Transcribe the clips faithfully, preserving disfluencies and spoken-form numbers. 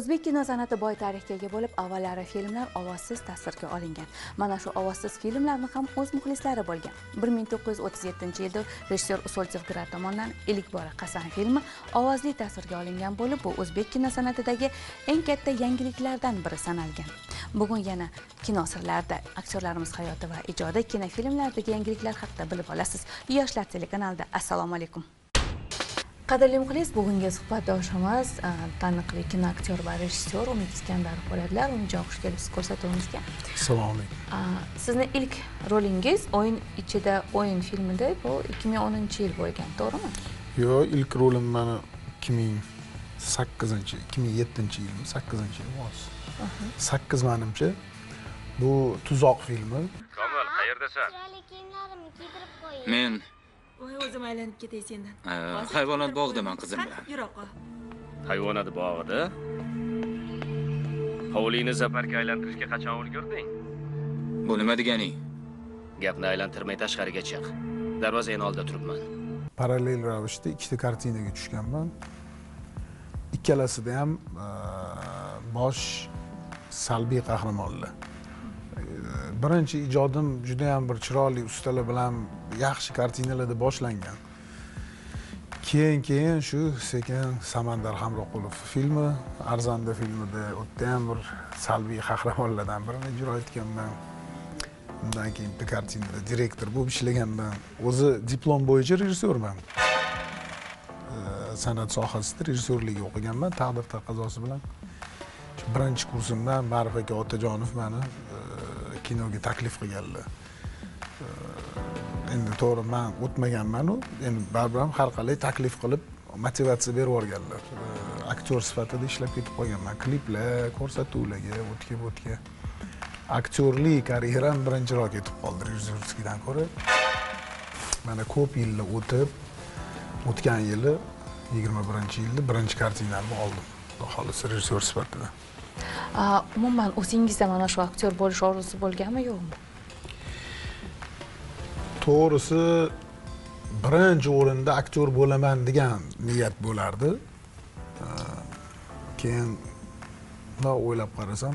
O'zbek kino san'ati boy tarixga ega bo'lib, avvallari filmlar ovozsiz tasvirga olingan. Mana shu ovozsiz filmlarni ham o'z muxlislari bo'lgan. bir ming to'qqiz yuz o'ttiz yettinchi yilda rejissyor Usoltsev Grar tomonidan ilk bora Qasan filmi ovozli tasvirga olingan bo'lib, bu o'zbek kino san'atidagi eng katta yangiliklardan biri sanalgan. Bugun yana kino sirlarida aktyorlarimiz hayoti va ijodi, kinofilmlardagi yangiliklar haqida bilib olasiz. Yoshlar telekanalida. Assalomu alaykum. Qadrli muxlis, bugungi suhbatdoshimiz taniqli kino aktyor va rejissyor Umid Iskandarov bo'ladilar. Umidjon, xush kelibsiz ko'rsatuvimizga. Assalomu alaykum. Sizni ilk rolingiz O'yin ichida o'yin filmida bu ikki ming o'ninchi yil bo'lgan, to'g'rimi? Yo'q, ilk rolim meni ikki ming sakkizinchi, ikki ming yettinchi yil, sakkizinchi yil emas. sakkiz menimcha bu Tuzoq filmi. Komil, qayerdasan? Chiroyli kiyimlarimni kiydirib qo'ying. Men Voy, o'zim aylanib ketay sendan. hayvonot bog'idaman qizim bilan. Yiroqqa. Hayvonot bog'ida? Hovlingni zaparga aylantirishga qachon ulgurding? Bu nima deganing? Gapni aylantirmay tashqariga chiq. Darvozaning oldida turibman. Parallel ravishda ikkita kartinaga tushganman. Ikkalasida ham bosh salbiy qahramonlar. Birinchi ijodim juda ham bir chiroyli ustalar bilan yaxshi kartinalarda boshlangan. Keyin-keyin shu sekin Samandar Hamroqulov filmi, Arzanda filmida o'tda ham bir salbiy qahramonlardan birini ijro etganman. Undan keyin bitta kartinada direktor bo'lib ishlaganman. O'zi diplom bo'yicha rejissyorman. San'at sohasida rejissyorlik o'qiganman, taqdir taqozosi bilan. Birinchi kursimdan Ma'rif aka Otajonov meni kinoga taklif qilganlar. Endi to'g'ri men o'tmaganman-u, endi baribir ham har qalay taklif qilib, motivatsiya berib o'rganlar. Aktyor sifatida ishlab ketib qolganman. Kliplar, ko'rsatuvlarga, o'tga-o'tga. Aktyorlik karyeram birinchiroq ketib qoldi rejissyorskidan ko'ra. Mana ko'p yillar o'tib, o'tgan yili yigirma birinchi yilda birinchi kartinamni oldim. Xohlasa rejissyor sifatida. Umuman o'zingizda mana shu aktyor bo'lish orzusi bo'lganmi, yo'qmi? To'g'risi birinchi o'rinda aktyor bo'laman degan niyat bo'lardi. Keyin men o'ylab qarasam,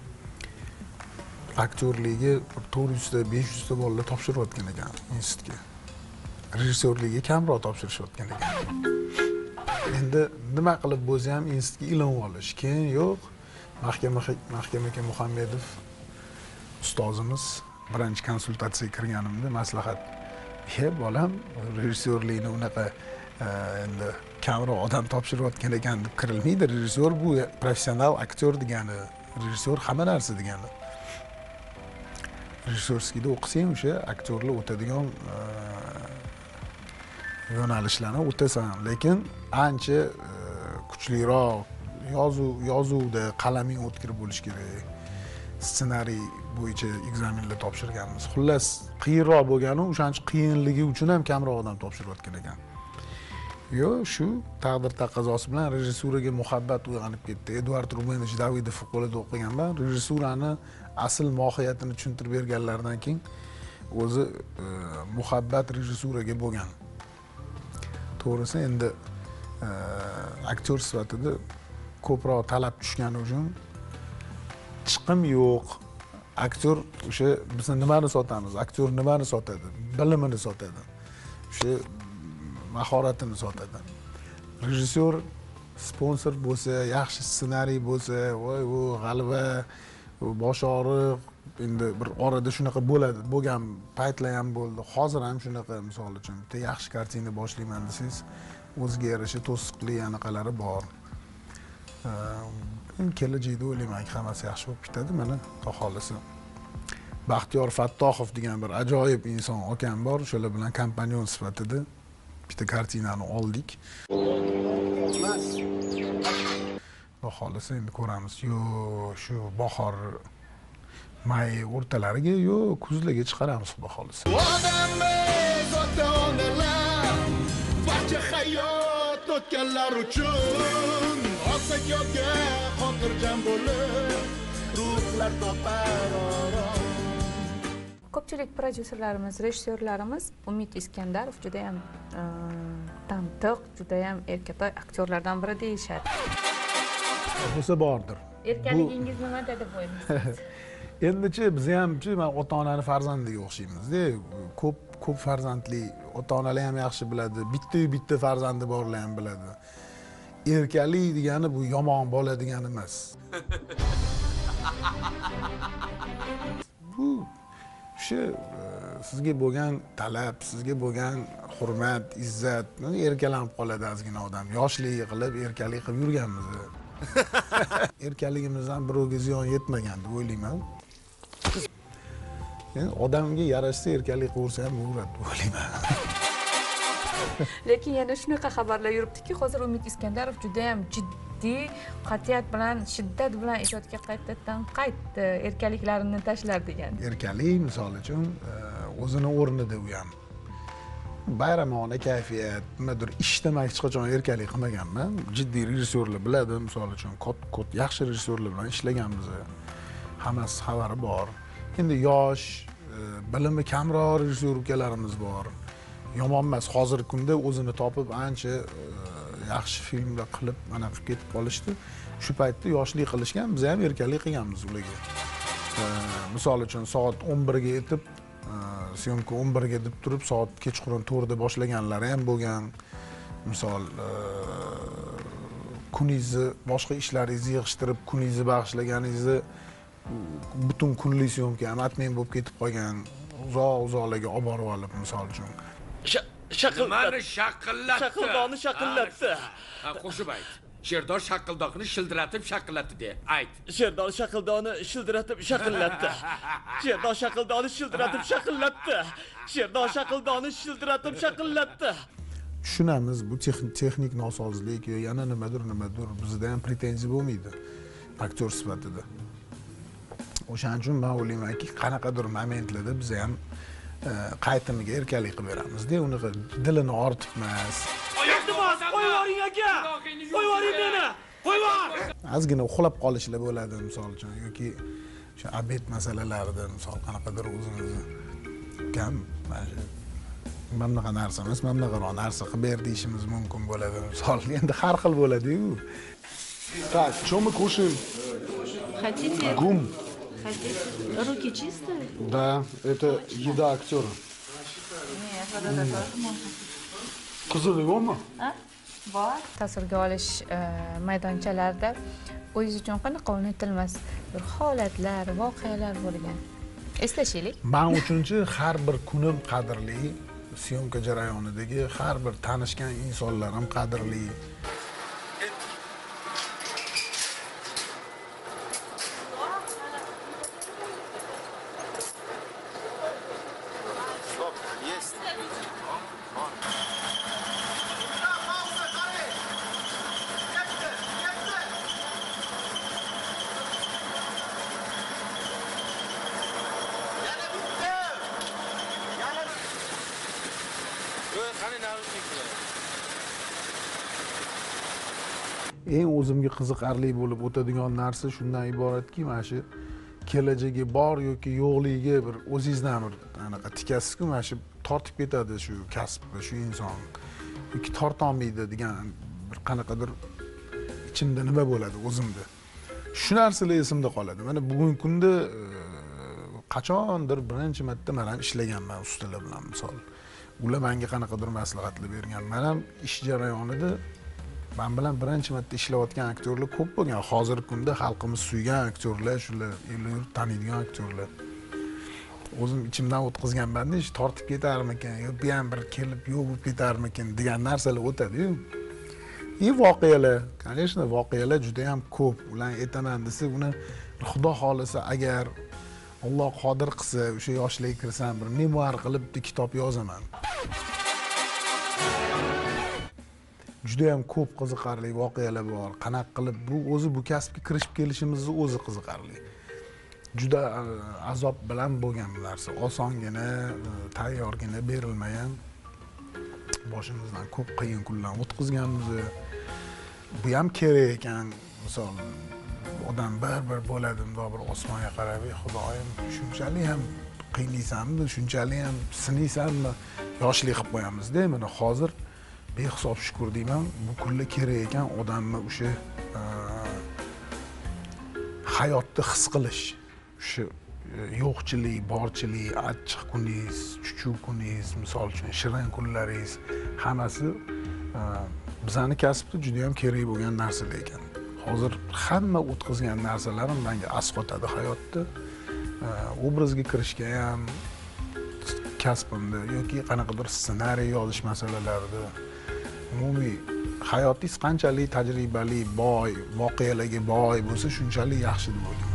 aktyorligiga to'rt yuz ta, besh yuz ta bolalar topshirayotgan ekan institutga. Rejissyorligiga kamroq topshirishayotgan ekan. Endi nima qilib bo'lsa ham institutga ilinib olish. Keyin yo'q, Mahkama Mahkama aka Muhammedov ustozimiz birinchi konsultatsiyaga kirganimda maslahat, "He, bolam, rejissyorlikni unaqa endi kamroq odam topshirayotgan ekan deb kirilmaydi. Rejissyor bu professional aktyor degani, rejissyor hamma narsa degani. Rejissyorskida o'qisang o'sha aktyorlar o'tadigan yo'nalishlarni o'tasan, lekin ancha kuchliroq yozuv yozuvda qalaming o'tkir bo'lish kerak. Ssenariy bo'yicha ekzamenlar topshirganmiz. Xullas, qiyinroq bo'lgani, o'shancha qiyinligi uchun ham kamroq odam topshirayotgan ekan. Yo, shu taqdir taqozosi bilan rejissuraga muhabbat uyg'onib ketdi. Eduard Rumenovich Davidov qo'lida o'qiganman. Rejissurani asl mohiyatini tushuntirib berganlardan keyin o'zi muhabbat rejissuraga bo'lgan. To'g'risi endi aktyor sifatida ko'proq talab tushgani uchun chiqim yo'q. Aktyor o'sha biz nimani sotamiz? Aktyor nimani sotadi? Bilimini sotadi. O'sha mahoratini sotadi. Rejissyor sponsor bo'lsa, yaxshi ssenariy bo'lsa, voy u g'alva, bosh og'riq, endi bir orada shunaqa bo'ladi. Bo'lgan paytlar ham bo'ldi. Hozir ham shunaqa, misol uchun, bitta yaxshi kartina boshlayman desangiz, o'ziga yarasha to'siqli anaqalari bor. Kelajakda o'ylaymanki hammasi yaxshi bo'lib ketadi. Mana Xudo xolisa Baxtiyor Fattoxov degan bir ajoyib inson akam bor. O'shalar bilan kompanyon sifatida bitta kartinani oldik. Xudo xolisa endi ko'ramiz. Yo, shu bahor may o'rtalariga, yo, kuzlarga chiqaramiz Xudo xolisa. Odammiz ota-onalar, barcha hayot o'tganlar uchun olsak yodga xotirjam bo'lib, ruhlar topar orom. Ko'pchilik prodyuserlarimiz, rejissyorlarimiz Umid Iskandarov juda ham tantiq, juda ham erkatoy aktyorlardan biri deyishadi. bo'lsa bordir. Erkaligingiz nimada deb o'ylaysiz? Endichi biz hamchi men ota-onani farzandiga o'xshaymiz-da. Ko'p ko'p farzandli ota-onalar ham yaxshi biladi. Bitta bitta farzandi borlar ham biladi. Erkalik degani bu yomon bola degani emas. Bu o'sha sizga bo'lgan talab, sizga bo'lgan hurmat, izzat, erkalanib qoladi ozgina odam. Yoshlik qilib, erkalik qilib yurganmiz. Erkaligimizdan birovga ziyon yetmagan deb o'ylayman. Yani odamga yarashsa erkalik qilsa ham bo'laveradi deb o'ylayman. Lekin yana shunaqa xabarlar yuribdiki, hozir Umid Iskandarov juda ham jiddiy, qat'iyat bilan, shiddat bilan ijodga qaytadan qaytdi, erkaliklarini tashlar degan. Erkalik misol uchun o'zini o'rnida u ham. Bayramona kayfiyat, nimadir ishda hech qachon erkalik qilmaganman. Jiddiy rejissyorlar biladi, misol uchun kot-kot yaxshi rejissyorlar bilan ishlaganmiz. Hammasi xabari bor. Endi yosh, bilimi kamroq rejissyor ukalarimiz bor. Yomon emas, hozirgi kunda o'zini topib ancha yaxshi filmlar qilib, mana qilib ketib qolishdi. Shu paytda yoshlik qilishgan, biz ham erkalik qilganmiz ularga. Misol uchun soat o'n birga yetib, syomka o'n birga deb turib, soat kechqurun to'rtda boshlaganlari ham bo'lgan. Misol kuningizni boshqa ishlaringizni yig'ishtirib, kuningizni bag'ishlaganingizni butun kunlik syomka ham atmen bo'lib ketib qolgan. Uzoq-uzoqlarga olib borib olib, misol uchun. Shaqillatdi. Shaqillatdi. Shaqildonni shaqillatdi. Qo'shib ayt. Sherdor shaqildoqni shildiratib shaqillatdi de. Ayt. Sherdor shaqildonni shildiratib shaqillatdi. Sherdor shaqildonni shildiratib shaqillatdi. Sherdor shaqildonni shildiratib shaqillatdi. Tushunamiz, bu texnik nosozlik yo yana nimadir nimadir bizda ham pretenziya bo'lmaydi aktyor sifatida. O'shaning uchun men o'ylaymanki, qanaqadir momentlarda biz ham qaytimiga erkalik qilib beramiz-da, uni dilini ortiq emas. Oyoqni bos, qo'yib yuboring aka. Qo'yib yuboring meni. Qo'yib yubor. Ozgina uxlab qolishlar bo'ladi, misol uchun, yoki o'sha abet masalalarida, misol qanaqadir o'zimizni kam mana bunaqa narsa emas, mana bunaqa narsa qilib ber deyishimiz mumkin bo'ladi, misol. Endi har xil bo'ladi-yu. Так, что мы кушаем? Хотите? Гум. Хотите? Руки чистые? Да, это еда актера. Нет, вот это тоже можно. Qizig'i yo'qmi? А? Bor. Tasvirga olish maydonchalarida o'zingiz uchun qanaqa unutilmas bir holatlar, voqealar bo'lgan? Eslashaylik. Men uchunchi har bir kunim qadrli, syomka jarayonidagi har bir tanishgan insonlarim qadrli. Eng o'zimga qiziqarli bo'lib o'tadigan narsa shundan iboratki, mana shu kelajagi bor yoki yo'qligiga bir o'zingizdan bir anaqa tikasiz-ku, mana shu tortib ketadi shu kasb, shu inson. Yoki tortolmaydi degan bir qanaqadir ichimda nima bo'ladi o'zimda. Shu narsalar esimda qoladi. Mana bugungi kunda qachondir birinchi marta men ham ishlaganman ustalar bilan, misol. Ular menga qanaqadir maslahatlar bergan. Men ham ish jarayonida men bilan birinchi marta ishlayotgan aktyorlar ko'p bo'lgan. Hozirgi kunda xalqimiz suygan aktyorlar, shular el-yurt taniydigan aktyorlar. O'zim ichimdan o'tkazganman-da, ish tortib ketarmikan, yo bu ham bir kelib yo'q bo'lib ketarmikan degan narsalar o'tadi-yu. И voqealar, конечно, voqealar juda ham ko'p. Ularni aytaman desa, uni Xudo xolasa agar Alloh qodir qilsa, o'sha yoshlarga kirsam, bir memuar qilib kitob yozaman. Juda ham ko'p qiziqarli voqealar bor. Qanaqa qilib bu o'zi bu kasbga kirishib kelishimizni o'zi qiziqarli. Juda azob bilan bo'lgan bu narsa. Osongina, tayyorgina berilmagan. Boshimizdan ko'p qiyin kunlar o'tkazganmiz. Bu ham kerak ekan. Misol odam bir-bir bo'ladi, bundoq bir osmonga qarab, Xudoyim, shunchalik ham qiynaysanmi, shunchalik ham sinaysanmi, yoshlik qilib qo'yamiz-da. Mana hozir behisob shukr deyman, bu kunlar kerak ekan odamni o'sha hayotni his qilish, o'sha yo'qchilik, borchilik, achchiq kuningiz, chuchuk kuningiz, misol uchun shirin kunlaringiz hammasi bizani kasbda juda ham kerak bo'lgan narsalar ekan. Hozir hamma o'tkazgan narsalarim menga asqotadi hayotda. Obrazga kirishga ham kasbimda yoki qanaqadir ssenariy yozish masalalarida umumiy hayotingiz qanchalik tajribali, boy, voqealarga boy bo'lsa, shunchalik yaxshi deb o'ylayman.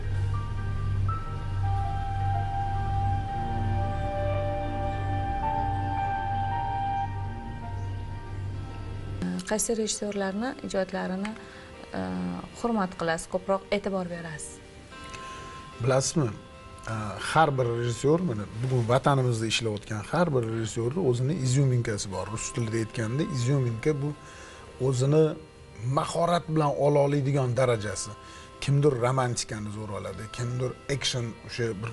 Qaysi rejissyorlarni ijodlarini hurmat qilasiz, ko'proq e'tibor berasiz? Bilasizmi? Har bir rejissyor, mana bugun vatanimizda ishlayotgan har bir rejissyorning o'zining izyuminkasi bor. Rus tilida aytganda, izyuminka bu o'zini mahorat bilan ola oladigan darajasi. Kimdir romantikani zo'r oladi, kimdir action o'sha bir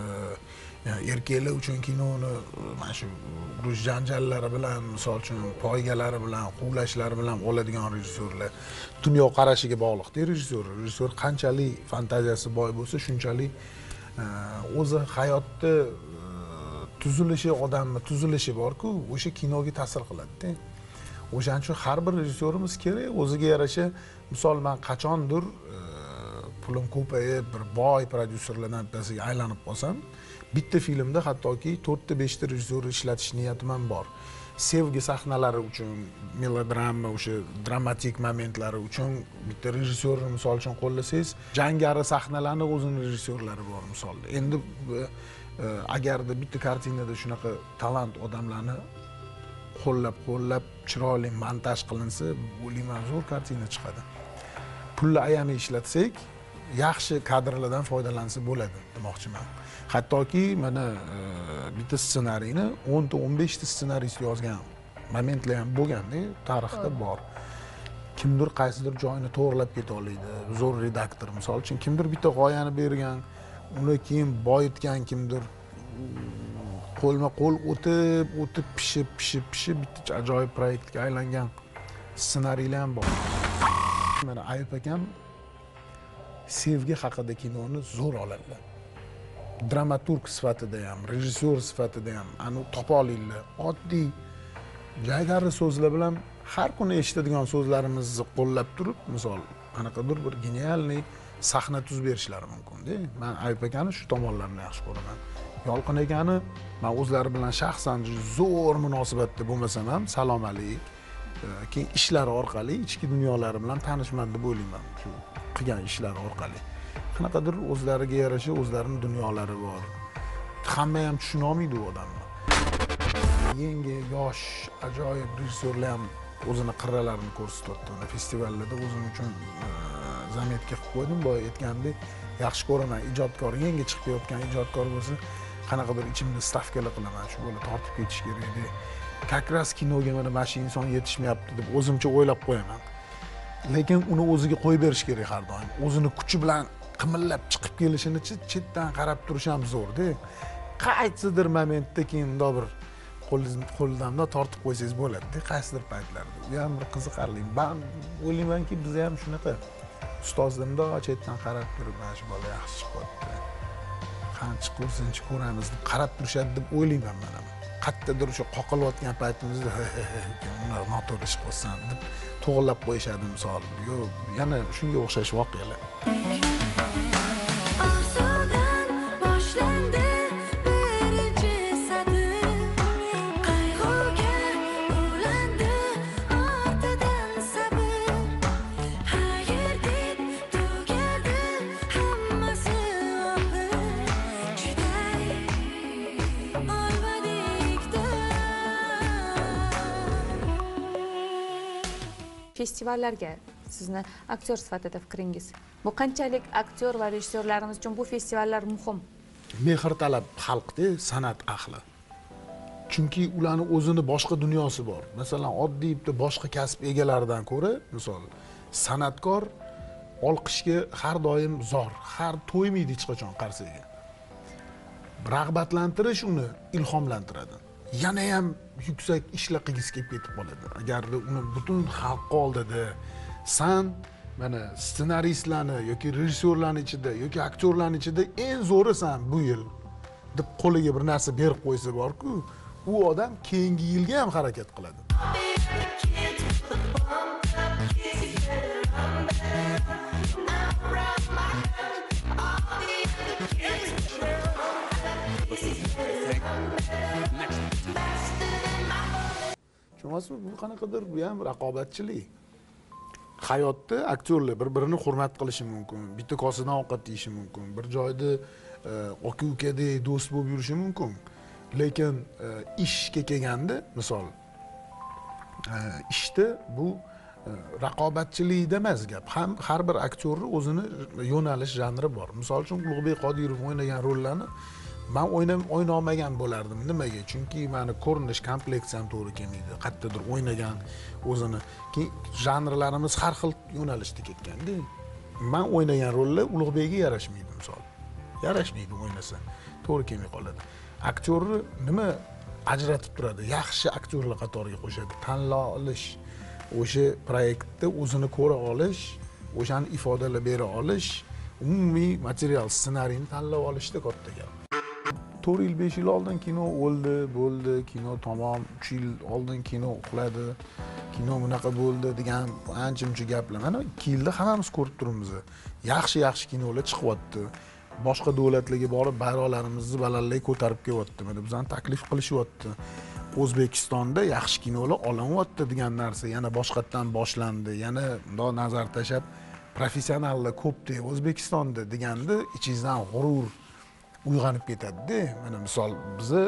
erkaklar uchun kinoni mana shu urush janjallari bilan, misol uchun poygalari bilan, quvlashlari bilan oladigan rejissyorlar. Dunyo qarashiga bog'liq-da rejissyor. Rejissyor qanchalik fantaziyasi boy bo'lsa, shunchalik o'zi hayotda tuzilishi, odamning tuzilishi bor-ku, o'sha kinoga ta'sir qiladi-da. O'shaning uchun har bir rejissyorimiz kerak, o'ziga yarasha, misol men qachondir pulim ko'payib, bir boy prodyuserlardan bittasiga aylanib qolsam, bitta filmda hattoki to'rtta beshta rejissyor ishlatish niyatim ham bor. Sevgi sahnalari uchun, melodrama, o'sha dramatik momentlari uchun bitta rejissyorni misol uchun qo'llasangiz, jangari sahnalarni o'zining rejissyorlari bor misolda. Endi agarda bitta kartinada shunaqa talant odamlarni qo'llab-qo'llab chiroyli montaj qilinsa, o'ylayman zo'r kartina chiqadi. Pulni ayamay ishlatsak, yaxshi kadrlardan foydalansa bo'ladi demoqchiman. Hattoki mana bitta ssenariyni o'n ta o'n besh ta ssenariysi yozgan momentlar ham bo'lganda, tarixda bor. Kimdir qaysidir joyini to'g'rilab keta oladi, zo'r redaktor misol uchun kimdir bitta g'oyani bergan, uni keyin boyitgan, kimdir qo'lma-qo'l o'tib, o'tib pishib, pishib, pishib bitta ajoyib proyektga aylangan ssenariylar ham bor. Mana Ayub akam sevgi haqida kinoni zo'r oladilar. Dramaturg sifatida ham, rejissyor sifatida ham anu topa olinglar. Oddiy jaydari so'zlar bilan har kuni eshitadigan so'zlarimizni qo'llab turib, misol qanaqadir bir genialniy sahna tuzib berishlari mumkin-da. Men Ayub akani shu tomonlarini yaxshi ko'raman. Yolqin akani men o'zlari bilan shaxsan zo'r munosabatda bo'lmasam ham salom alik, keyin ishlari orqali ichki dunyolari bilan tanishman deb o'ylayman. Shu qilgan ishlari orqali. Qanaqadir o'zlariga yarasha o'zlarining dunyolari bor. Hamma ham tushuna olmaydi u odamni. Yangi, yosh, ajoyib rejissyorlar ham o'zini qirralarini ko'rsatyapti. Festivallarda o'zim uchun zametka qilib qo'ydim. Boya aytgandek, yaxshi ko'raman ijodkor, yangi chiqib kelayotgan ijodkor bo'lsa, qanaqadir ichimda stavkalar qilaman, shu bola tortib ketish kerak edi. Kakras kinoga mana mana shu inson yetishmayapti deb o'zimcha o'ylab qo'yaman. Lekin uni o'ziga qo'yib berish kerak har doim. O'zini kuchi bilan qimillab chiqib kelishini chetdan qarab turish ham zo'r-da. Qaysidir momentda keyin unda bir qo'ldan tortib qo'ysangiz bo'ladi-da, qaysidir paytlarda. Bu ham bir qiziqarli. Men o'ylaymanki, biz ham shunaqa ustozimda chetdan qarab turib, mana shu bola yaxshi chiqyapti. Qancha ko'rsinchi ko'ramiz deb qarab turishadi deb o'ylayman men ham. Qayerdadir o'sha qoqilayotgan paytimizda ular noto'g'ri ish qilsan deb to'g'rilab qo'yishadi misol. Yo'q, yana shunga o'xshash voqealar. Festivallarga sizni aktyor sifatida fikringiz? Bu qanchalik aktyor va rejissyorlarimiz uchun bu festivallar muhim? Mehr talab xalqda san'at ahli. Chunki ularning o'zini boshqa dunyosi bor. Masalan, oddiy bitta boshqa kasb egalaridan ko'ra, misol san'atkor olqishga har doim zor, har to'ymaydi hech qachon qarsiga. Rag'batlantirish uni ilhomlantiradi. Yana ham yuksak ishlar qilgisi kelib ketib qoladi. Agar uni butun xalq oldida san mana ssenaristlarni yoki rejissyorlarning ichida yoki aktyorlarning ichida eng zo'risan bu yil deb qo'liga bir narsa berib qo'ysa borku, u odam keyingi yilga ham harakat qiladi. Tushunasizmi? Bu qanaqadir bu ham raqobatchilik. Hayotda aktyorlar bir-birini hurmat qilishi mumkin, bitta kosadan ovqat yeyishi mumkin, bir joyda aka-ukadek do'st bo'lib yurishi mumkin. Lekin ishga kelganda, misol, ishda bu raqobatchilikda emas gap. Ham har bir aktyorni o'zini yo'nalish janri bor. Misol uchun Ulug'bek Qodirov o'ynagan rollarni men o'ynam o'ynolmagan bo'lardim. Nimaga? Chunki meni ko'rinish kompleksiyam to'g'ri kelmaydi. Qayerdadir o'ynagan o'zini. Keyin janrlarimiz har xil yo'nalishda ketganda, men o'ynagan rollar Ulug'bekga yarashmaydi, misol. Yarashmaydi o'ynasa, to'g'ri kelmay qoladi. Aktyorni nima ajratib turadi? Yaxshi aktyorlar qatoriga qo'shadi. Tanlov olish, o'sha proyektda o'zini ko'ra olish, o'shani ifodalab bera olish, umumiy material, ssenariyni tanlab olishda katta gap. to'rt yil, besh yil oldin kino o'ldi, bo'ldi, kino tamom, uch yil oldin kino uxladi, kino bunaqa bo'ldi degan ancha-muncha gaplar. Mana ikki yilda hammamiz ko'rib turibmiz. Yaxshi-yaxshi kinolar chiqyapti. Boshqa davlatlarga borib bayroqlarimizni balandlay ko'tarib kelyapti. Mana bizani taklif qilishyapti. O'zbekistonda yaxshi kinolar olinyapti degan narsa yana boshqatdan boshlandi. Yana bundoq nazar tashab professionallar ko'pdi O'zbekistonda deganda ichingizdan g'urur uyg'onib ketadi-da. Mana misol bizni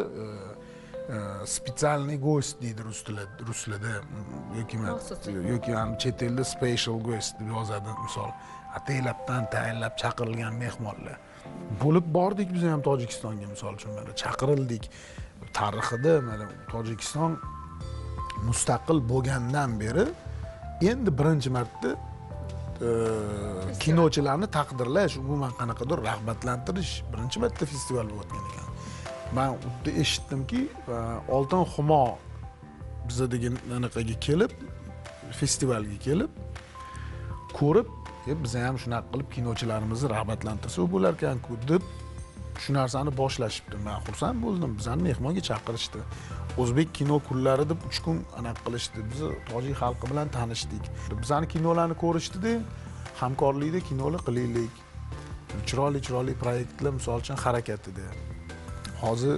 специальный гость deydi rus tilida, ruslarda yoki yoki ham chet elda special guest deb yozadi, misol ataylabdan tayinlab chaqirilgan mehmonlar. Bo'lib bordik biz ham Tojikistonga, misol uchun mana chaqirildik. Tarixida mana Tojikiston mustaqil bo'lgandan beri endi birinchi marta kinochilarni taqdirlash, umuman qanaqadir rag'batlantirish birinchi marta festival bo'layotgan ekan. Men unda eshitdimki, Oltin Xumo bizdagi anaqaga kelib, festivalga kelib, ko'rib, biz ham shunaqa qilib kinochilarimizni rag'batlantirsak bo'lar ekan-ku deb shu narsani boshlashibdi. Men xursand bo'ldim. Bizani mehmonga chaqirishdi. O'zbek kino kunlari deb uch kun anaqa qilishdi. Biz tojik xalqi bilan tanishdik. Bizani kinolarni ko'rishdi-da, hamkorlikda kinolar qilaylik. Chiroyli-chiroyli proyektlar, misol uchun harakatida. Hozir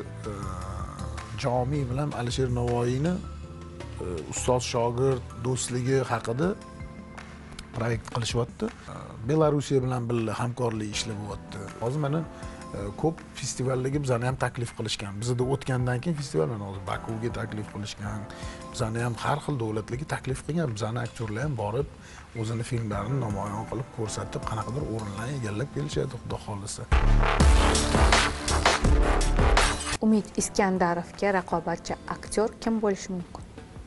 Jomi bilan Alisher Navoiyni ustoz shogird do'stligi haqida proyekt qilishyapti. Belorussiya bilan birga hamkorlik ishlab bo'lyapti. Hozir mana ko'p festivallarga bizani ham taklif qilishgan. Bizda o'tgandan keyin festival mana hozir Bakuga taklif qilishgan. Bizani ham har xil davlatlarga taklif qilgan. Bizani aktyorlar ham borib o'zini filmlarini namoyon qilib ko'rsatib, qanaqadir o'rinlarni egallab kelishadi, xudo xolisa. Umid Iskandarovga raqobatchi aktyor kim bo'lishi mumkin?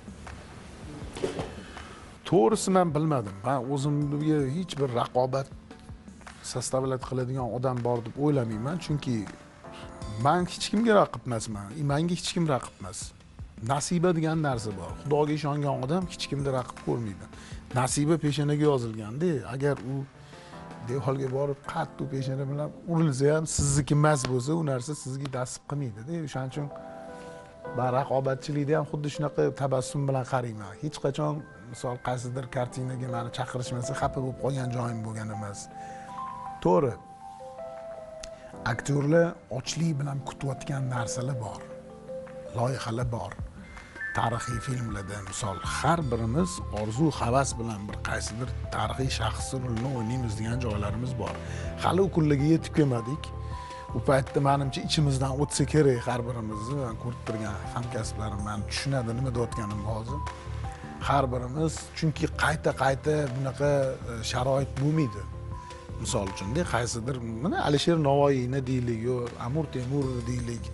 To'g'risi men bilmadim. Men o'zimga hech bir raqobat sostavlat qiladigan odam bor deb o'ylamayman, chunki men hech kimga raqib emasman, menga hech kim raqib emas. Nasiba degan narsa bor. Xudoga ishongan odam hech kimni raqib ko'rmaydi. Nasiba peshonaga yozilganda, agar u devorga borib qattiq peshona bilan urilsa ham sizniki emas bo'lsa, u narsa sizga nasib qilmaydi-da. O'shaning uchun men raqobatchilikda ham xuddi shunaqa tabassum bilan qarayman. Hech qachon misol qaysidir kartinaga meni chaqirishmasa xafa bo'lib qolgan joyim bo'lgan emas. To'g'ri. Aktyorlar ochlik bilan kutayotgan narsalar bor. Loyihalar bor. Tarixiy filmlarda misol har birimiz orzu, havas bilan bir qaysidir tarixiy shaxsning rolini o'ynaymiz degan joylarimiz bor. Hali u kunlarga yetib kelmadik. U paytda menimcha ichimizdan o'tsa kerak har birimizni, men ko'rib turgan hamkasblarim meni tushunadi nima deyotganimni hozir. Har birimiz, chunki qayta-qayta bunaqa sharoit bo'lmaydi. Misol uchun, qaysidir mana Alisher Navoiyni deylik, yo Amir Temurni deylik,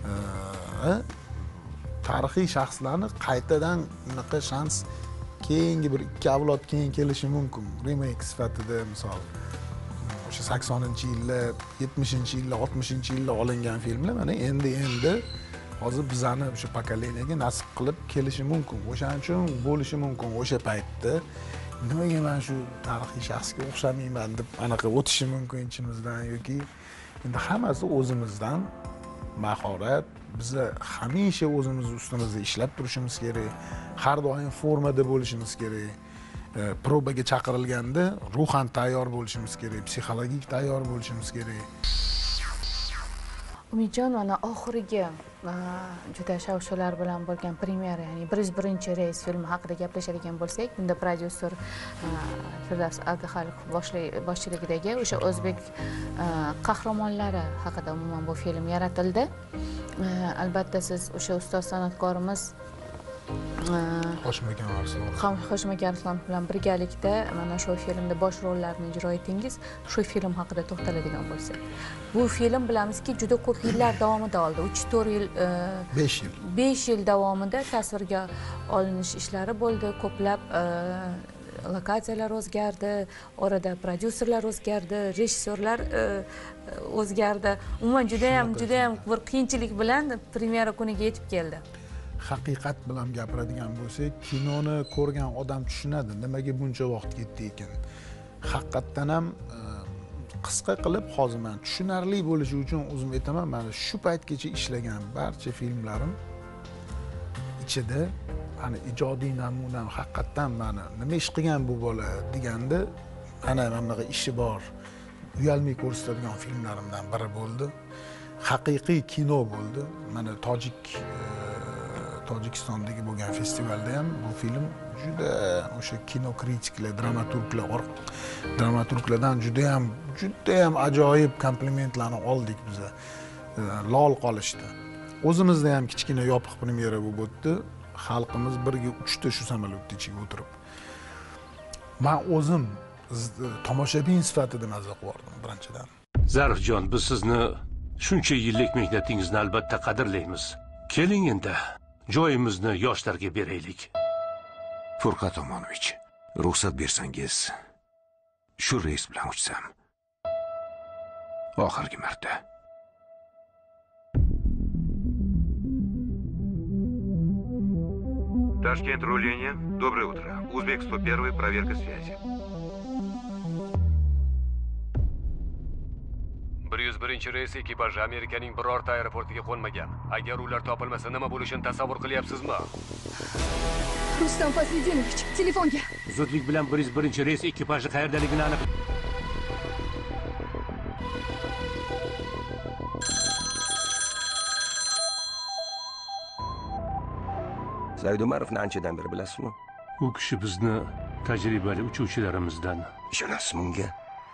tarixiy shaxslarni qaytadan bunaqa shans keyingi bir ikki avlod keyin kelishi mumkin. Remake sifatida misol o'sha saksoninchi yillar, yetmishinchi yillar, oltmishinchi yillar olingan filmlar mana endi-endi hozir bizani o'sha pokoleniyaga nasib qilib kelishi mumkin. O'shaning uchun bo'lishi mumkin o'sha paytda nimaga men shu tarixiy shaxsga o'xshamayman deb anaqa o'tishi mumkin ichimizdan yoki endi hammasi o'zimizdan mahorat. Biz hamisha o'zimiz ustimizda ishlab turishimiz kerak. Har doim formada bo'lishimiz kerak. Probaga chaqirilganda ruhan tayyor bo'lishimiz kerak, psixologik tayyor bo'lishimiz kerak. Umidjon, mana oxirgi juda shov-shuvlar bilan bo'lgan premyera, ya'ni bir yuz birinchi reys filmi haqida gaplashadigan bo'lsak, bunda prodyuser Firdavs Abduxoliqov boshchiligidagi o'sha o'zbek qahramonlari haqida umuman bu film yaratildi. Albatta siz o'sha ustoz san'atkorimiz Hoshim aka Arslon. Hoshim aka Arslon bilan birgalikda mana shu filmda bosh rollarni ijro etdingiz. Shu film haqida to'xtaladigan bo'lsak. Bu film bilamizki, juda ko'p yillar davomida oldi. uch to'rt yil, besh yil. besh yil davomida tasvirga olinish ishlari bo'ldi. Ko'plab lokatsiyalar o'zgardi, orada prodyuserlar o'zgardi, rejissyorlar o'zgardi. Umuman juda ham juda ham bir qiyinchilik bilan premyera kuniga yetib keldi. Haqiqat bilan gapiradigan bo'lsak, kinoni ko'rgan odam tushunadi, nimaga buncha vaqt ketdi ekan. Haqiqatdan ham qisqa qilib hozir men tushunarli bo'lishi uchun o'zim aytaman, mana shu paytgacha ishlagan barcha filmlarim ichida ana ijodiy namunam haqiqatdan mana nima ish qilgan bu bola deganda, ana bunaqa ishi bor, uyalmay ko'rsatadigan filmlarimdan biri bo'ldi. Haqiqiy kino bo'ldi. Mana tojik Tojikistondagi bo'lgan festivalda ham bu film juda o'sha kino kritiklar, dramaturglar, dramaturglardan juda ham juda ham ajoyib komplimentlarni oldik biz. Lol qolishdi. O'zimizda ham kichkina yopiq premyera bo'lib o'tdi. Xalqimiz birga uchta shu samolyotda ichiga o'tirib. Men o'zim tomoshabin sifatida mazza qildim birinchidan. Zarifjon, biz sizni shuncha yillik mehnatingizni albatta qadrlaymiz. Keling endi joyimizni yoshlarga beraylik. Furqat Omonovich, ruxsat bersangiz, shu reys bilan uchsam. Oxirgi marta. Ташкент, руление. Доброе утро. Узбек сто один, проверка связи. bir yuz birinchi reys ekipaji Amerikaning birorta aeroportiga qo'nmagan. Agar ular topilmasa nima bo'lishini tasavvur qilyapsizmi? Rustam Faslidinovich, telefonga. Zudlik bilan bir yuz birinchi reys ekipaji qayerdaligini aniq. Said Umarovni anchadan beri bilasizmi? U kishi bizni tajribali uchuvchilarimizdan. Ishonasizmi unga?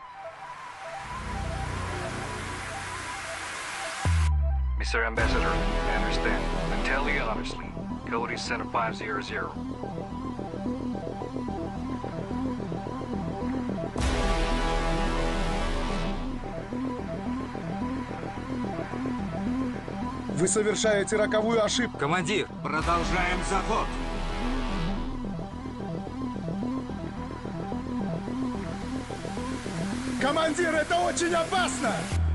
Mister Ambassador, I understand. And tell you honestly, code is seven five zero zero. Вы совершаете роковую ошибку. Командир, продолжаем заход. Командир, это очень опасно!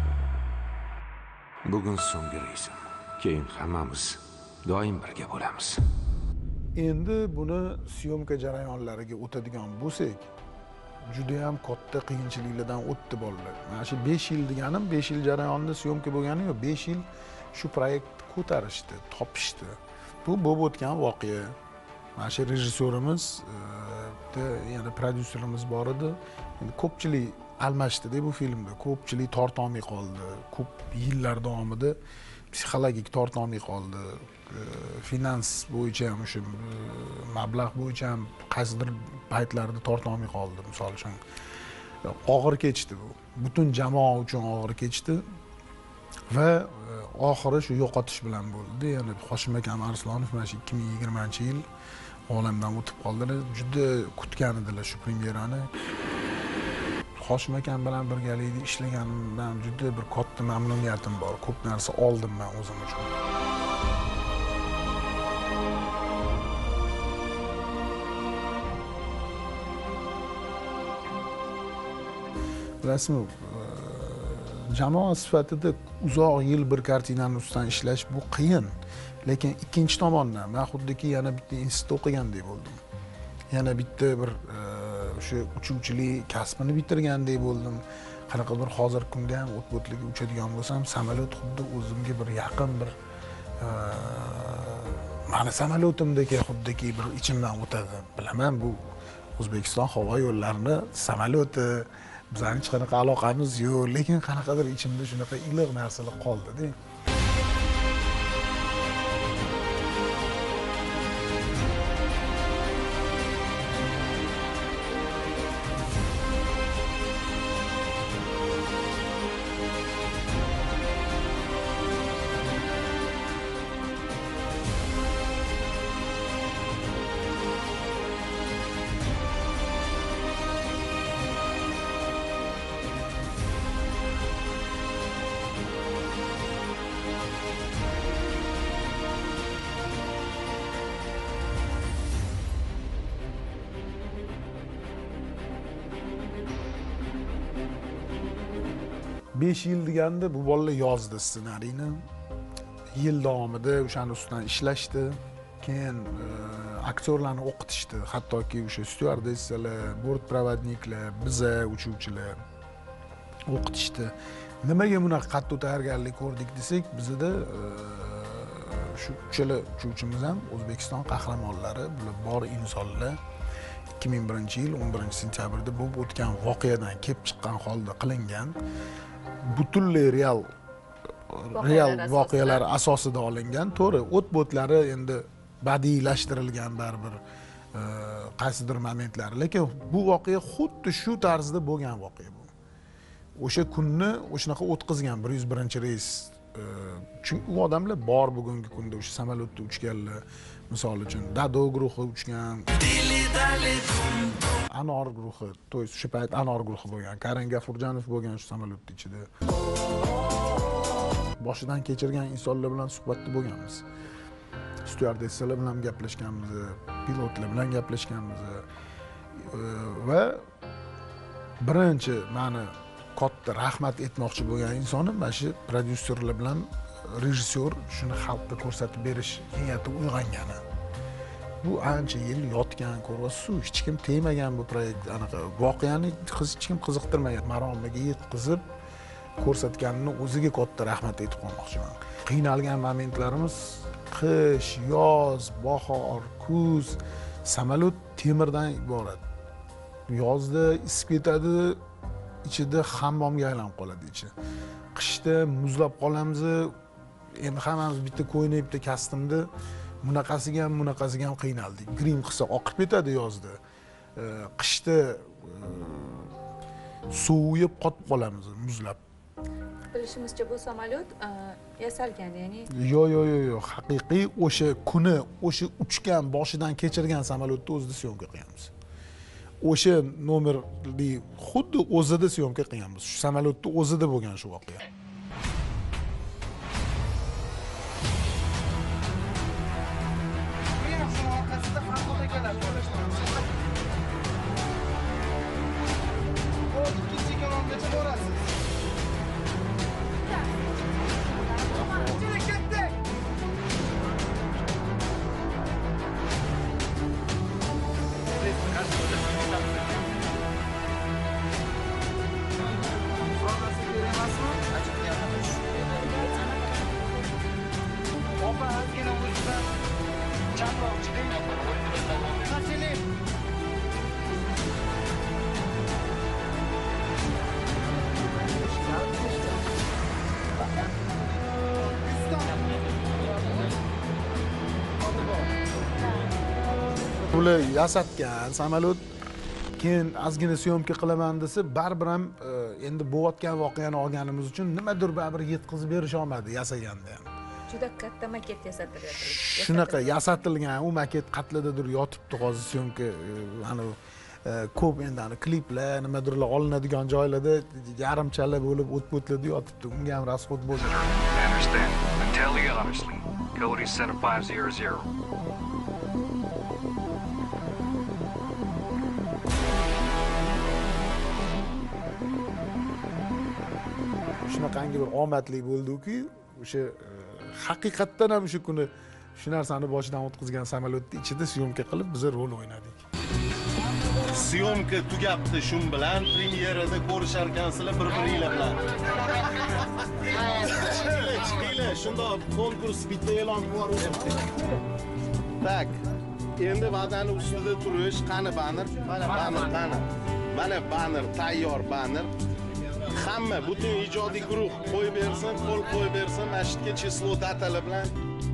Bugun so'nggi reysim. Keyin hammamiz doim birga bo'lamiz. Endi buni syomka jarayonlariga o'tadigan bo'lsak, juda ham katta qiyinchiliklardan o'tdi bolalar. Mana shu besh yil deganim, besh yil jarayonida syomka bo'lgani yo'q, besh yil shu proyekt ko'tarishdi, topishdi. Bu bo'lib o'tgan voqea. Mana shu rejissyorimiz, yana prodyuserimiz bor edi. Endi ko'pchilik almashdi-da bu filmda. Ko'pchilik tortolmay qoldi. Ko'p yillar davomida psixologik tortolmay qoldi. Finans bo'yicha ham o'sha mablag' bo'yicha ham qaysidir paytlarda tortolmay qoldi, misol uchun. Og'ir kechdi bu. Butun jamoa uchun og'ir kechdi va oxiri shu yo'qotish bilan bo'ldi. Ya'ni Hoshim akam Arslonov mana shu ikki ming yigirmanchi yil olamdan o'tib qoldilar. Juda kutgan edilar shu premyerani. Hoshim akam bilan birgalikda ishlaganimdan juda bir katta mamnuniyatim bor. Ko'p narsa oldim men o'zim uchun. Bilasizmi, jamoa sifatida uzoq yil bir kartinani ustidan ishlash bu qiyin. Lekin ikkinchi tomondan men xuddiki yana bitta institutda o'qigandek bo'ldim. Yana bitta bir o'sha uchuvchilik kasbini bitirgandek bo'ldim. Qanaqadir hozirgi kunda ham o't-o'tliga uchadigan bo'lsam, samolyot xuddi o'zimga bir yaqin bir mani samolyotimdek xuddiki bir ichimdan o'tadi. Bilaman, bu O'zbekiston havo yo'llarini samolyoti, bizning hech qanaqa aloqamiz yo'q, lekin qanaqadir ichimda shunaqa iliq narsalar qoldi-da. besh yil deganda bu bolalar yozdi ssenariyni. Yil davomida o'shaning ustidan ishlashdi. Keyin aktyorlarni o'qitishdi, hattoki o'sha styuardessalar, bort provodniklar, biza uchuvchilar o'qitishdi. Nimaga bunaqa qattiq tayyorgarlik ko'rdik desak, bizda shu uchala uchuvchimiz ham O'zbekiston qahramonlari, bular bor insonlar. ikki ming birinchi yil o'n birinchi sentyabrda bo'lib o'tgan voqeadan kelib chiqqan holda qilingan. Butunlay real real voqealar asosida olingan. To'g'ri, o't-bo'tlari endi badiiylashtirilgan baribir qaysidir momentlari, lekin bu voqea xuddi shu tarzda bo'lgan voqea bu. O'sha kunni o'shanaqa o'tkazgan bir yuz birinchi reys. Chunki u odamlar bor bugungi kunda o'sha samolyotda uchganlar. Misol uchun Dado guruhi uchgan, Anor guruhi, to есть o'sha payt Anor guruhi bo'lgan, Karim Gafurjanov bo'lgan shu samolyotning ichida. Boshidan kechirgan insonlar bilan suhbatda bo'lganmiz. Styuardessalar bilan gaplashganmiz, pilotlar bilan gaplashganmiz va birinchi meni katta rahmat etmoqchi bo'lgan insonim mana shu prodyuserlar bilan rejissyor shuni xalqqa ko'rsatib berish niyati uyg'ongani. Bu ancha yil yotgan, ko'rasiz, hech kim tegmagan bu proyekt, anaqa voqeani hech kim qiziqtirmagan, maromiga yetkazib ko'rsatganini o'ziga katta rahmat aytib qo'ymoqchiman. Qiynalgan momentlarimiz qish, yoz, bahor, kuz, samolyot temirdan iborat. Yozda isib ketadi, ichida hammomga aylanib qoladi ichi. Qishda muzlab qolamiz. Endi hammamiz bitta ko'yni, bitta kostyumda bunaqasiga ham, bunaqasiga ham qiynaldik. Grim qilsa oqib ketadi yozda. Qishda suvib qotib qolamiz, muzlab. Bilishimizcha bu samolyot yasalgan, ya'ni Yo'q, yo'q, yo'q, yo'q, haqiqiy o'sha kuni, o'sha uchgan, boshidan kechirgan samolyotni o'zida syomka qilganmiz. O'sha nomerli xuddi o'zida syomka qilganmiz. Shu samolyotning o'zida bo'lgan shu voqea. Ular yasatgan samolyot keyin ozgina syomka qilaman desa, baribir ham endi bo'layotgan voqeani olganimiz uchun nimadir baribir yetkazib berisha olmadi yasaganda ham. Juda katta maket yasatilyapti. Shunaqa yasatilgan, u maket qatlidadir yotibdi hozir syomka, ana ko'p endi ana kliplar, nimadirlar olinadigan joylarda yarimchala bo'lib o't-o'tlarda yotibdi. Unga ham rasxod bo'ldi. I understand. And tell you honestly. Cody Center five zero zero. Shunaqangi bir omadli bo'ldi-ku, o'sha haqiqatdan ham shu kuni shu narsani boshidan o'tkazgan samolyotning ichida syomka qilib biz rol o'ynadik. syomka tugabdi, shun bilan premyerada ko'risharkansizlar bir-biringlar bilan. Chila, shundoq konkurs bitta e'lon qilyapti. Tak. Endi va'dani ustida turish, qani banner? Mana banner, qani. Mana banner, tayyor banner. Hamma butun ijodiy guruh qo'yib bersin, qo'l qo'yib bersin, masjidga chislo datalar bilan.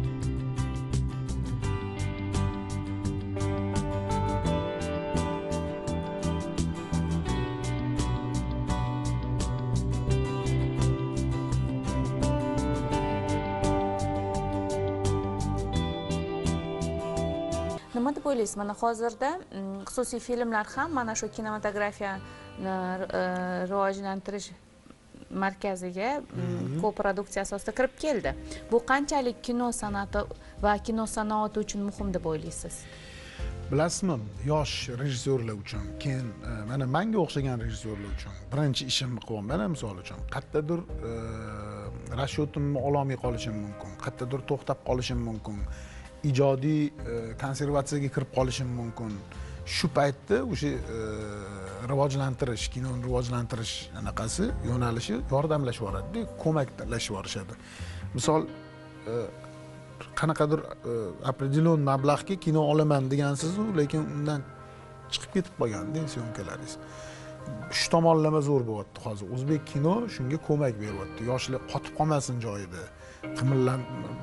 Nima deb o'ylaysiz? Mana hozirda xususiy filmlar ham mana shu kinematografiyani rivojlantirish markaziga koproduksiya asosida kirib keldi. Bu qanchalik kino san'ati va kino sanoati uchun muhim deb o'ylaysiz? Bilasizmi, yosh rejissyorlar uchun, keyin mana menga o'xshagan rejissyorlar uchun birinchi ishimni qilyapman, misol uchun qayerdadir rashotimni ololmay qolishim mumkin, qayerdadir to'xtab qolishim mumkin. Ijodiy konservatsiyaga kirib qolishim mumkin. Shu paytda o'sha rivojlantirish, kinoni rivojlantirish anaqasi yo'nalishi yordamlashib yuboradi, ko'maklashib yuborishadi. Misol qanaqadir определённый mablag'ga kino olaman degansiz-ku, lekin undan chiqib ketib qolganda syomkalaringiz. Shu tomonlama zo'r bo'lyapti hozir. O'zbek kino shunga ko'mak beryapti. Yoshlar qotib qolmasin joyida. Qimillan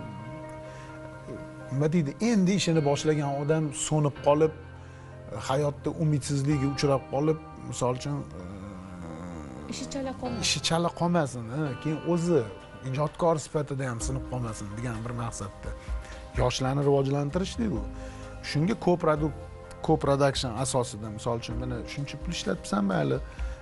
nima deydi, endi ishini boshlagan odam so'nib qolib, hayotda umidsizlikka uchrab qolib, misol uchun ishi chala qolmasin. Ishi chala qolmasin, keyin o'zi ijodkor sifatida ham sinib qolmasin degan bir maqsadda. Yoshlarni rivojlantirish deydi u. Shunga co-produkt, co-production asosida, misol uchun mana shuncha pul ishlatibsan mayli,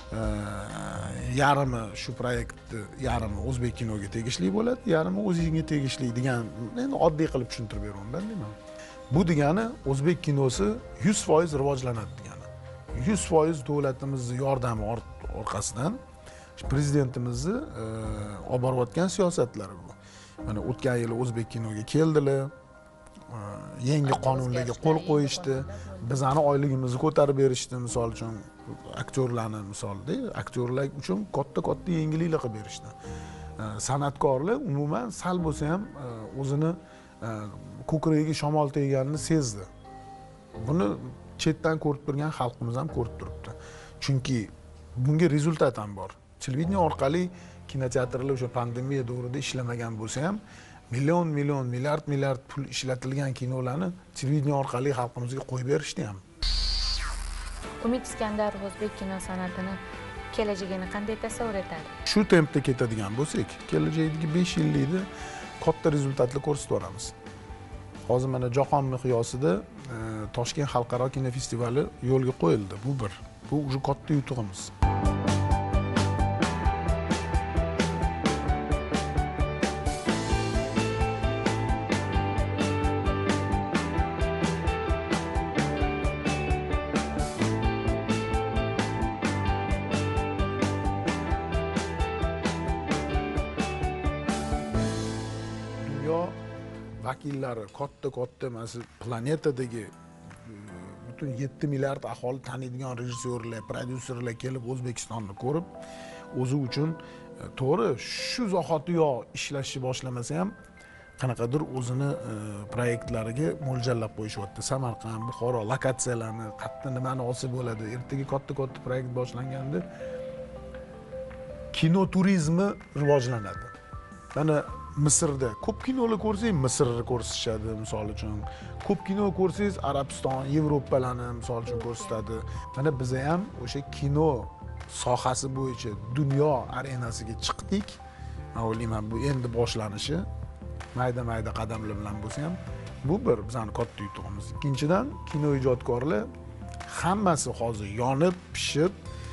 yarimi shu proyektni yarimi o'zbek kinoga tegishli bo'ladi, yarimi o'zingizga tegishli degan, endi oddiy qilib tushuntirib beraman deyman. Bu degani o'zbek kinosi yuz foiz rivojlanadi degani. yuz foiz davlatimizning yordami orqasidan prezidentimizni olib borayotgan siyosatlari bu. Mana o'tgan yili o'zbek kinoga keldilar, yangi qonunlarga qo'l qo'yishdi, bizani oyligimizni ko'tarib berishdi, misol uchun aktyorlarni misolda, aktyorlar uchun katta-katta yangiliklar qilib berishdi. San'atkorlar umuman sal bo'lsa ham o'zini ko'kragiga shamol tegganini sezdi. Buni chetdan ko'rib turgan xalqimiz ham ko'rib turibdi. Chunki bunga rezultat ham bor. Televideniya orqali kinoteatrlar o'sha pandemiya davrida ishlamagan bo'lsa ham million million milliard milliard pul ishlatilgan kinolarni televideniya orqali xalqimizga qo'yib berishdi ham. Umid Iskandarov o'zbek kino san'atini kelajagini qanday tasavvur etadi? Shu tempda ketadigan bo'lsak, kelajakdagi besh yillikda katta rezultatlar ko'rsatib boramiz. Hozir mana jahon miqyosida Toshkent xalqaro kino festivali yo'lga qo'yildi. Bu bir, bu o'sha katta yutug'imiz. Vakillari katta-katta mana planetadagi butun yetti milliard aholi taniydigan rejissyorlar, prodyuserlar kelib O'zbekistonni ko'rib, o'zi uchun to'g'ri shu zahotiyoq ishlashni boshlamasa ham qanaqadir o'zini proyektlariga mo'ljallab qo'yishyapti. Samarqand, Buxoro lokatsiyalarni qayerda nimani olsa bo'ladi. Ertaga katta-katta proyekt boshlanganda kino turizmi rivojlanadi. Mana Misrda ko'p kinolar ko'rsangiz, Misrni ko'rsatishadi, misol uchun. Ko'p kino ko'rsangiz, Arabiston, Yevropalarni misol uchun ko'rsatadi. Mana biz ham o'sha kino sohasi bo'yicha dunyo arenasiga chiqdik. Men o'ylayman, bu endi boshlanishi mayda-mayda qadamlar bilan bo'lsa ham, bu bir bizning katta yutug'imiz. Ikkinchidan, kino ijodkorlar hammasi hozir yonib, pishib,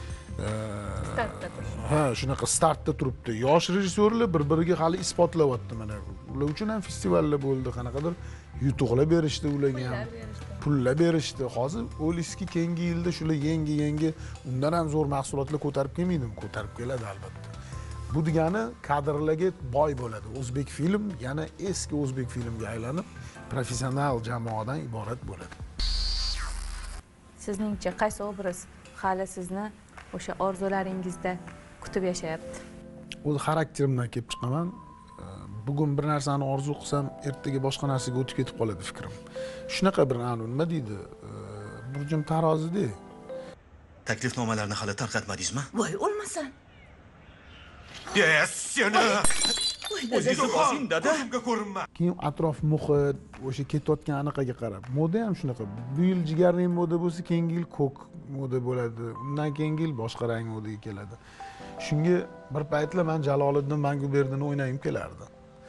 ha, shunaqa startda turibdi. Yosh rejissyorlar bir-biriga hali isbotlayapti mana. Ular uchun ham festivallar bo'ldi, qanaqadir yutuqlar berishdi ularga ham. Pullar berishdi. Hozir o'ylaysizki, keyingi yilda shular yangi-yangi undan ham zo'r mahsulotlar ko'tarib kelmaydimi? Ko'tarib keladi albatta. Bu degani kadrlarga boy bo'ladi. O'zbek film yana eski o'zbek filmga aylanib, professional jamoadan iborat bo'ladi. Sizningcha qaysi obraz hali sizni o'sha orzularingizda kutib yashayapti? O'z xarakterimdan kelib chiqaman. Bugun bir narsani orzu qilsam, ertaga boshqa narsaga o'tib ketib qoladi fikrim. Shunaqa bir nima deydi? Burjim tarozida. Taklifnomalarni hali tarqatmadingizmi? Voy, o'lmasan. Yes, seni. O'zingizni bosing, dada. Keyin atrof muhit, o'sha ketayotgan anaqaga qarab. Moda ham shunaqa. Bu yil jigarrang moda bo'lsa, keyingi yil ko'k moda bo'ladi. Undan keyingi yil boshqa rang modaga keladi. Shunga bir paytlar men Jaloliddin Manguberdini o'ynayim kelardi.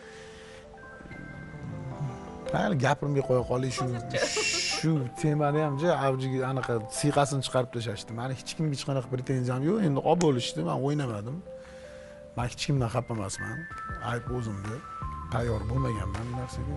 Mayli gapirmay qo'ya qolay shu shu temani ham ja avjiga anaqa siyqasini chiqarib tashlashdi. Meni hech kimga hech qanaqa pretenziyam yo'q. Endi olib bo'lishdi, men o'ynamadim. Men hech kimdan xafa emasman. Ayb o'zimda. Tayyor bo'lmaganman bu narsaga.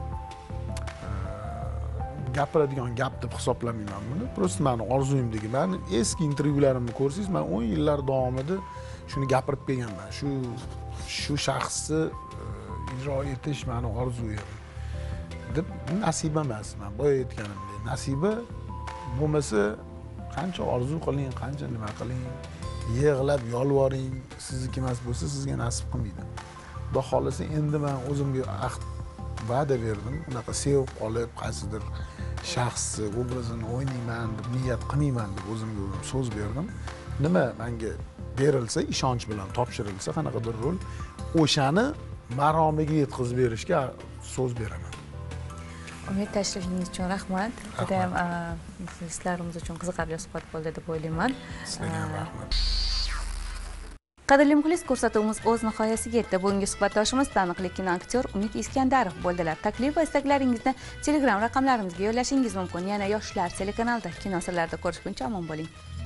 Gapiradigan gap deb hisoblamayman buni. Prosta meni orzuyimdagi. Meni eski intervyularimni ko'rsangiz, men o'n yillar davomida shuni gapirib kelganman. Shu shu shaxsni ijro etish meni orzuyim. deb nasiba emas. Men boya aytganimdek, nasiba bo'lmasa qancha orzu qiling, qancha nima qiling, yig'lab yolvoring, sizniki emas bo'lsa sizga nasib qilmaydi. Xudo xolasa endi men o'zimga ahd va'da berdim. Unaqa sevib qolib, qaysidir shaxsni obrazini o'ynayman deb niyat qilmayman deb o'zimga o'zim so'z berdim. Nima menga berilsa, ishonch bilan topshirilsa, qanaqadir rol, o'shani maromiga yetkazib berishga so'z beraman. Umid, tashrifingiz uchun rahmat. Juda ham muxlislarimiz uchun qiziqarli suhbat bo'ldi deb o'ylayman. Sizga ham rahmat. Qadrli muxlis, ko'rsatuvimiz o'z nihoyasiga yetdi. Bugungi suhbatdoshimiz taniqli kinoaktyor Umid Iskandarov bo'ldilar. Taklif va istaklaringizni Telegram raqamlarimizga yo'llashingiz mumkin. Yana Yoshlar telekanalida kino sirlarida ko'rishguncha omon bo'ling.